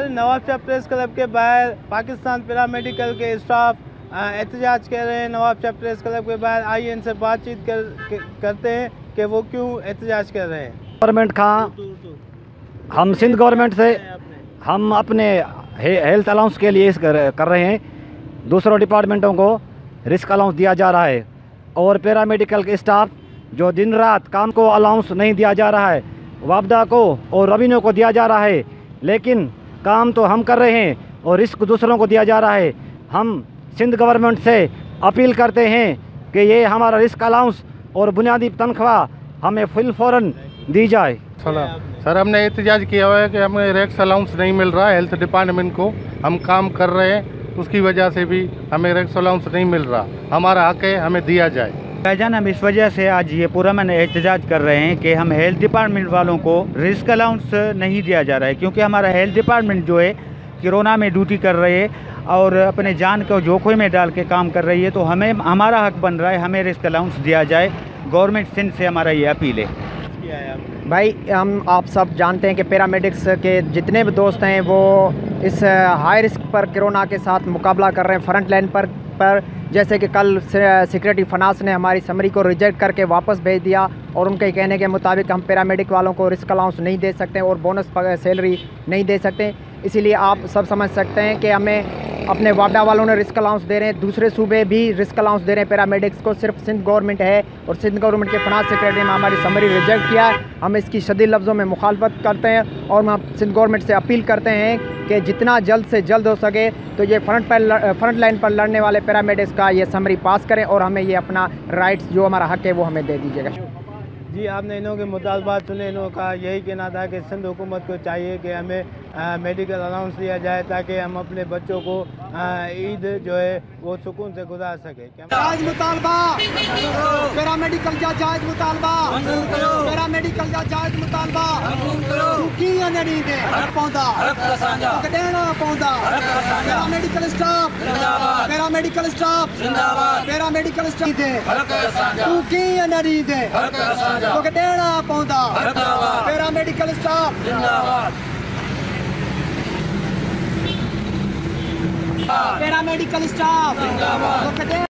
Nawabshah press club के बाहर Pakistan paramedical के स्टाफ एहतजाज कर रहे हैं। नवाबशाह प्रेस क्लब के बाहर आइए इनसे बातचीत करते हैं कि वो क्यों एहतजाज कर रहे हैं। गवर्नमेंट का हम सिंध गवर्नमेंट से हम अपने हेल्थ अलाउंस के लिए कर रहे हैं। दूसरों डिपार्टमेंटों को रिस्क अलाउंस दिया जा रहा है और पैरामेडिकल के स्टाफ जो दिन रात काम को अलाउंस नहीं दिया जा रहा है, वापदा को और रेवेन्यू को दिया जा रहा है, लेकिन काम तो हम कर रहे हैं और रिस्क दूसरों को दिया जा रहा है। हम सिंध गवर्नमेंट से अपील करते हैं कि ये हमारा रिस्क अलाउंस और बुनियादी तनख्वाह हमें फ़ौरन दी जाए। सर, हमने एहतजाज किया हुआ है कि हमें रिस्क अलाउंस नहीं मिल रहा है। हेल्थ डिपार्टमेंट को हम काम कर रहे हैं, उसकी वजह से भी हमें रिस्क अलाउंस नहीं मिल रहा। हमारा हक है, हमें दिया जाए। भाईजान, हम इस वजह से आज ये पूरा मैंने एहतजाज कर रहे हैं कि हम हेल्थ डिपार्टमेंट वालों को रिस्क अलाउंस नहीं दिया जा रहा है, क्योंकि हमारा हेल्थ डिपार्टमेंट जो है कोरोना में ड्यूटी कर रही है और अपने जान को जोखिम में डाल के काम कर रही है, तो हमें हमारा हक बन रहा है हमें रिस्क अलाउंस दिया जाए। गवर्नमेंट सिंध से हमारा ये अपील है। भाई, हम आप सब जानते हैं कि पैरामेडिक्स के जितने भी दोस्त हैं वो इस हाई रिस्क पर कोरोना के साथ मुकाबला कर रहे हैं फ्रंट लाइन पर। जैसे कि कल सिक्योरिटी फनास ने हमारी समरी को रिजेक्ट करके वापस भेज दिया और उनके कहने के मुताबिक हम पैरामेडिक वालों को रिस्क अलाउंस नहीं दे सकते और बोनस सैलरी नहीं दे सकते। इसीलिए आप सब समझ सकते हैं कि हमें अपने वापडा वालों ने रिस्क अलाउंस दे रहे हैं, दूसरे सूबे भी रिस्क अलाउंस दे रहे हैं पैरामेडिक्स को। सिर्फ सिंध गवर्नमेंट है और सिंध गवर्नमेंट के फनास सेक्रेटरी ने हमारी समरी रिजेक्ट किया है। हम इसकी शदीद लफ्ज़ों में मुखालफत करते हैं और हम सिंध गवर्नमेंट से अपील करते हैं कि जितना जल्द से जल्द हो सके तो ये फ्रंट लाइन पर लड़ने वाले पैरामेडिक्स का ये समरी पास करें और हमें ये अपना राइट्स जो हमारा हक है वो हमें दे दीजिएगा। जी, आपने इन्हों के मुतालबात सुने। इन्हों का यही कहना था कि सिंध हुकूमत को चाहिए कि हमें मेडिकल अलाउंस दिया जाए ताकि हम अपने बच्चों को ईद जो है वो सुकून से गुजार सके। जायज़ मुतालबा पैरामेडिकल का जायज़ मुतालबा पैरामेडिकल का जायज़ मुतालबा कीअं न ॾींदे पवंदा ॾियणा पवंदा। Paramedical staff paramedical staff paramedical staff तूं कीअं न ॾींदे तोखे ॾियणा पवंदा। Paramedical staff paramedical staff